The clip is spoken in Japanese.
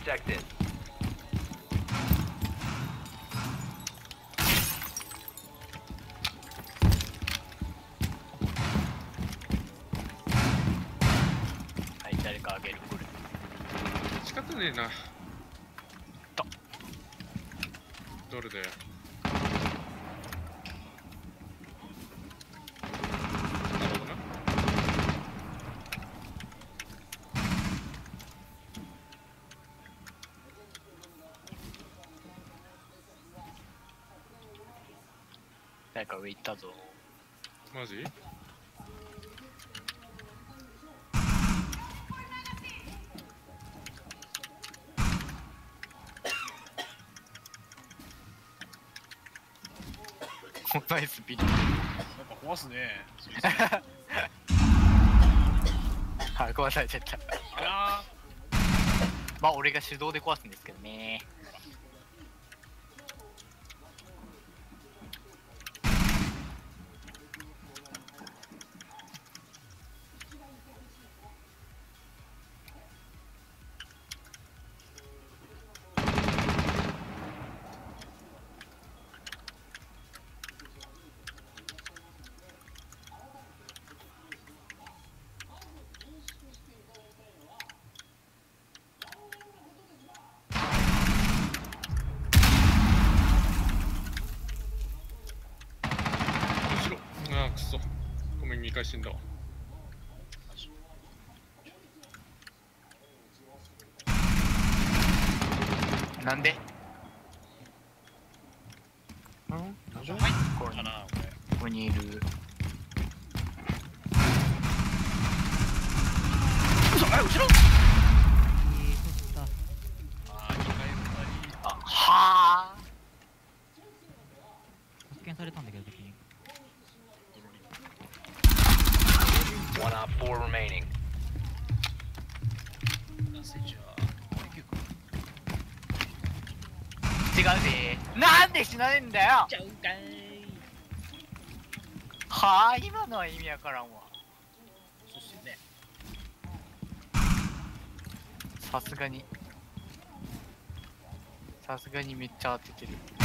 checked in. はい、誰かあげる。これ仕方ねえな。 とどれだよ。なるほどな。 誰か上行ったぞ。 マジ？ ナイスビル。 やっぱ壊すね。そいつはい、壊されちゃった。 あらまあ俺が手動で壊すんですけどね。 後ろ。ああ、くそ。ごめん、2回死んだわ。 なんで？ 入ってたな、これ。 ここにいる。嘘、あれ後ろ？ あー、2回2人。 あ、はあ。 発見されたんだけど敵に。 One op 4 remaining. なせじゃあ。 違うぜ。なんで死なねえんだよ。 ちゃうんかい。 はあ、今のは意味わからんわ。 そしてね。 さすがにめっちゃ当ててる。